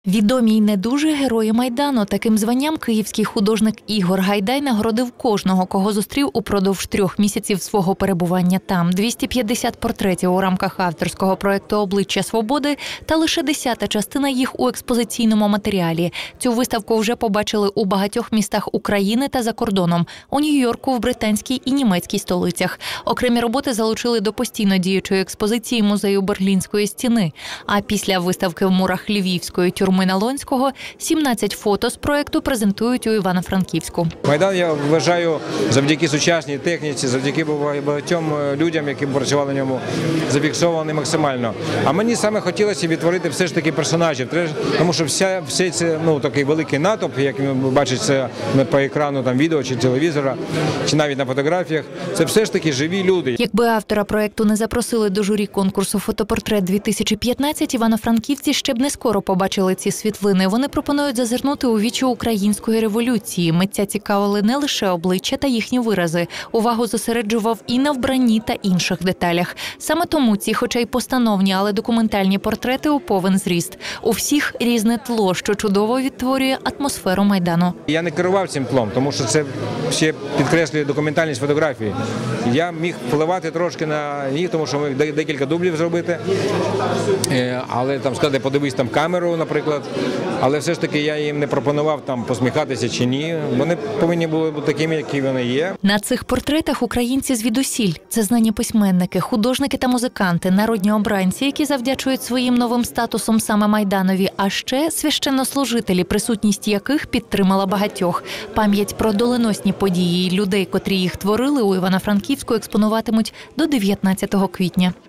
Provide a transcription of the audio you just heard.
Відомі й не дуже герої Майдану. Таким званням київський художник Ігор Гайдай нагородив кожного, кого зустрів упродовж 3 місяців свого перебування там. 250 портретів у рамках авторського проєкту «Обличчя свободи» та лише 10-та частина їх у експозиційному матеріалі. Цю виставку вже побачили у багатьох містах України та за кордоном – у Нью-Йорку, в британській і німецькій столицях. Окремі роботи залучили до постійно діючої експозиції музею Берлінської стіни. А після виставки в мурах Львівської тюрми Налонського 17 фото з проєкту презентують у Івано-Франківську. Майдан, я вважаю, завдяки сучасній техніці, завдяки багатьом людям, які працювали на ньому, зафіксований максимально. А мені саме хотілося відтворити все ж таки персонажів, тому що все це такий великий натовп, як ви бачите це по екрану відео чи телевізора, чи навіть на фотографіях, це все ж таки живі люди. Якби автора проєкту не запросили до журі конкурсу «Фотопортрет-2015», івано-франківці ще б не скоро побачили ці світлини. Вони пропонують зазирнути у вічі української революції. Митця цікавили не лише обличчя та їхні вирази. Увагу зосереджував і на вбранні та інших деталях. Саме тому ці, хоча й постановні, але документальні портрети у повен зріст. У всіх різне тло, що чудово відтворює атмосферу Майдану. Я не керував цим тлом, тому що це ще підкреслює документальність фотографії. Я міг впливати трошки на них, тому що ми декілька дублів зробити, але сказати, подивись камеру, наприклад, але все ж таки я їм не пропонував посміхатися чи ні. Вони повинні були бути такими, які вони є. На цих портретах українці звідусіль. Це знані письменники, художники та музиканти, народні обранці, які завдячують своїм новим статусом саме Майданові, а ще священнослужителі, присутність яких підтримала багатьох. Пам'ять про доленосні події і людей, котрі їх творили, у Івано-Франківську експонуватимуть до 19 квітня.